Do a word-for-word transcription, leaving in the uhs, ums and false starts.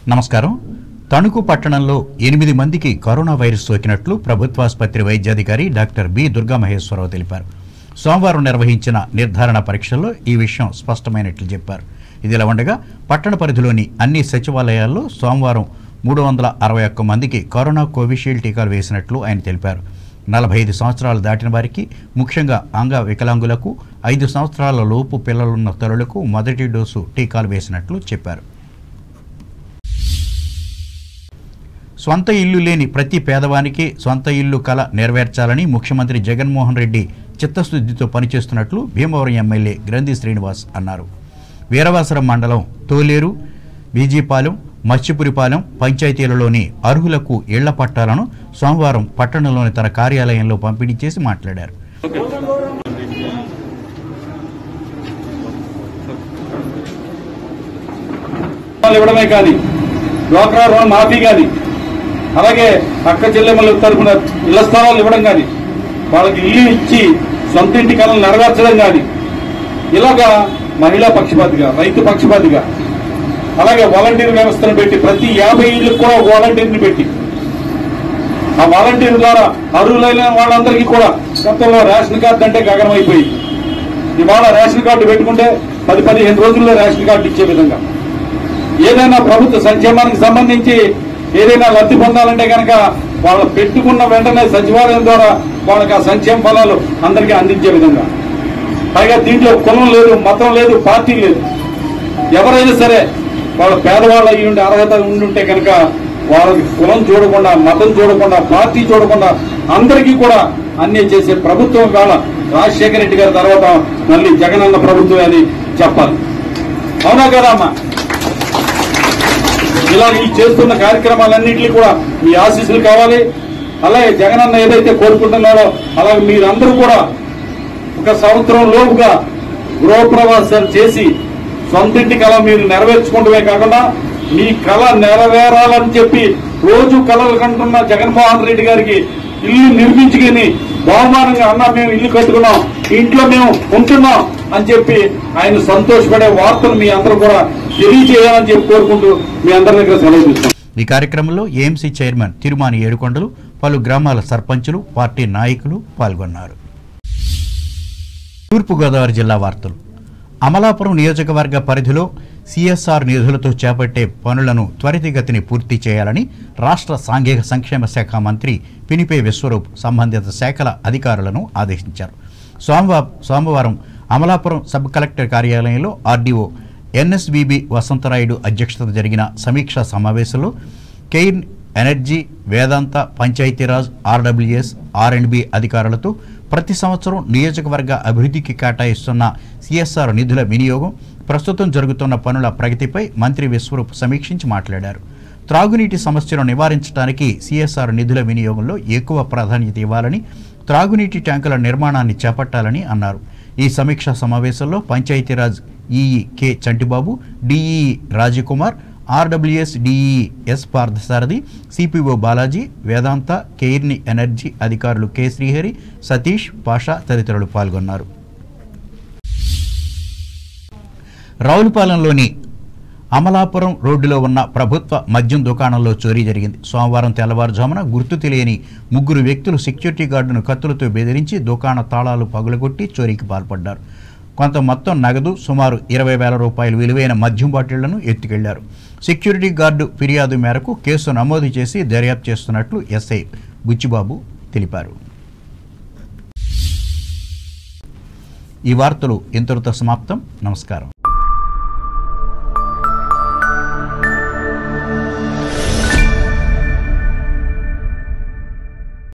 నమస్కారం. తణుకు పట్టణంలో ఎనిమిది మందికి కరోనా వైరస్ సోకినట్లు ప్రభుత్వాసుపత్రి వైద్యాధికారి డాక్టర్ బి దుర్గామహేశ్వరరావు తెలిపారు. సోమవారం నిర్వహించిన నిర్ధారణ పరీక్షల్లో ఈ విషయం స్పష్టమైనట్లు చెప్పారు. ఇదిలా ఉండగా పట్టణ పరిధిలోని అన్ని సచివాలయాల్లో సోమవారం మూడు వందల అరవై ఒక్క మందికి కరోనా కోవిషీల్డ్ టీకాలు వేసినట్లు ఆయన తెలిపారు. నలభై ఐదు సంవత్సరాలు దాటిన వారికి, ముఖ్యంగా అంగ వికలాంగులకు, ఐదు సంవత్సరాల లోపు పిల్లలున్న తల్లులకు మొదటి డోసు టీకాలు వేసినట్లు చెప్పారు. సొంత ఇల్లు లేని ప్రతి పేదవానికి సొంత ఇల్లు కల నెరవేర్చాలని ముఖ్యమంత్రి జగన్మోహన్ రెడ్డి చిత్తశుద్ధితో పనిచేస్తున్నట్లు భీమవరం ఎమ్మెల్యే గ్రంథి శ్రీనివాస్ అన్నారు. వీరవాసరం మండలం తోలేరు, బీజీపాలెం, మత్స్యపురిపాలెం పంచాయతీలలోని అర్హులకు ఇళ్ల పట్టాలను సోమవారం పట్టణంలోని తన కార్యాలయంలో పంపిణీ చేసి మాట్లాడారు. డ్వాక్రా రుణ మాఫీ కానీ, అలాగే అక్క చెల్లెమ్మల తరఫున ఇళ్ల స్థలాలు ఇవ్వడం కానీ, వాళ్ళకి ఇల్లు ఇచ్చి సొంత ఇంటి కళలు నెరవేర్చడం కానీ, ఇలాగా మహిళా పక్షపాతిగా, రైతు పక్షపాతిగా, అలాగే వాలంటీర్ వ్యవస్థను పెట్టి ప్రతి యాభై ఇళ్లకు కూడా ఒక వాలంటీర్ని పెట్టి ఆ వాలంటీర్ ద్వారా అర్హులైన వాళ్ళందరికీ కూడా గతంలో రేషన్ కార్డు అంటే గగనం అయిపోయి ఇవాళ రేషన్ కార్డు పెట్టుకుంటే పది పదిహేను రోజుల్లో రేషన్ కార్డు ఇచ్చే విధంగా ఏదైనా ప్రభుత్వ సంక్షేమానికి సంబంధించి ఏదైనా లబ్ధి పొందాలంటే కనుక వాళ్ళు పెట్టుకున్న వెంటనే సచివాలయం ద్వారా వాళ్ళకి ఆ సంక్షేమ ఫలాలు అందరికీ అందించే విధంగా, పైగా దీంట్లో కులం లేదు, మతం లేదు, పార్టీ లేదు, ఎవరైనా సరే వాళ్ళ పేదవాళ్ళు అయ్యి ఉండే అర్హత ఉండుంటే కనుక వాళ్ళకి కులం చూడకుండా, మతం చూడకుండా, పార్టీ చూడకుండా అందరికీ కూడా అన్నీ చేసే ప్రభుత్వం ఇవాళ రాజశేఖర రెడ్డి గారి తర్వాత మళ్ళీ జగనన్న ప్రభుత్వం అని చెప్పాలి. అవునా కదా అమ్మా? ఇలా ఈ చేస్తున్న కార్యక్రమాలన్నింటినీ కూడా మీ ఆశీస్సులు కావాలి. అలాగే జగనన్న ఏదైతే కోరుకుంటున్నారో అలాగే మీరందరూ కూడా ఒక సంవత్సరం లోపుగా గృహప్రవేశాలు చేసి సొంతింటి కళ మీరు నెరవేర్చుకుంటూనే కాకుండా మీ కళ నెరవేరాలని చెప్పి రోజు కళలు కంటున్న జగన్మోహన్ రెడ్డి గారికి ఇల్లు నిర్మించుకుని బహుమానంగా అన్నా మేము ఇల్లు కట్టుకున్నాం, ఇంట్లో మేము ఉంటున్నాం అని చెప్పి ఆయన సంతోషపడే వార్తలు మీ అందరూ కూడా తెలియజేయాలని చెప్పి కోరుకుంటూ మీ అందరి దగ్గర సెలవు తీసుకుంటాం. ఈ కార్యక్రమంలో ఏఎంసీ చైర్మన్ తిరుమాని ఏడుకొండలు, పలు గ్రామాల సర్పంచులు, పార్టీ నాయకులు పాల్గొన్నారు. తూర్పుగోదావరి జిల్లా వార్తలు. అమలాపురం నియోజకవర్గ పరిధిలో సిఎస్ఆర్ నిధులతో చేపట్టే పనులను త్వరితగతిని పూర్తి చేయాలని రాష్ట్ర సాంఘిక సంక్షేమ శాఖ మంత్రి పినిపే విశ్వరూప్ సంబంధిత శాఖల అధికారులను ఆదేశించారు. సోమవారం సోమవారం అమలాపురం సబ్ కలెక్టర్ కార్యాలయంలో ఆర్డీఓ ఎన్ఎస్బీబీ వసంతరాయుడు అధ్యక్షతన జరిగిన సమీక్షా సమావేశంలో Cairn energy, Vedanta, Panchayati Raj, RWS, R and B అధికారులతో ప్రతి సంవత్సరం నియోజకవర్గ అభివృద్ధికి కేటాయిస్తున్న సిఎస్ఆర్ నిధుల వినియోగం, ప్రస్తుతం జరుగుతున్న పనుల ప్రగతిపై మంత్రి విశ్వరూప్ సమీక్షించి మాట్లాడారు. త్రాగునీటి సమస్యను నివారించడానికి సిఎస్ఆర్ నిధుల వినియోగంలో ఎక్కువ ప్రాధాన్యత ఇవ్వాలని, త్రాగునీటి ట్యాంకుల నిర్మాణాన్ని చేపట్టాలని అన్నారు. ఈ సమీక్షా సమావేశంలో Panchayati Raj EE K Chantibabu, DEE Rajakumar, RWS DE S Parthasarathi, CPO Balaji, Vedanta, Cairn energy అధికారులు కె శ్రీహరి, సతీష్, పాషా తదితరులు పాల్గొన్నారు. రావులపాలెంలోని అమలాపురం రోడ్డులో ఉన్న ప్రభుత్వ మద్యం దుకాణంలో చోరీ జరిగింది. సోమవారం తెల్లవారుజామున గుర్తు తెలియని ముగ్గురు వ్యక్తులు సెక్యూరిటీ గార్డును కత్తులతో బెదిరించి దుకాణ తాళాలు పగులగొట్టి చోరీకి పాల్పడ్డారు. కొంత మొత్తం నగదు, సుమారు ఇరవై వేల రూపాయలు విలువైన మద్యం బాటిళ్లను ఎత్తుకెళ్లారు. సెక్యూరిటీ గార్డు ఫిర్యాదు మేరకు కేసు నమోదు చేసి దర్యాప్తు చేస్తున్నట్లు ఎస్ఐ బుచ్చిబాబు తెలిపారు. ఈ వార్తలు ఇంతటితో సమాప్తం. నమస్కారం.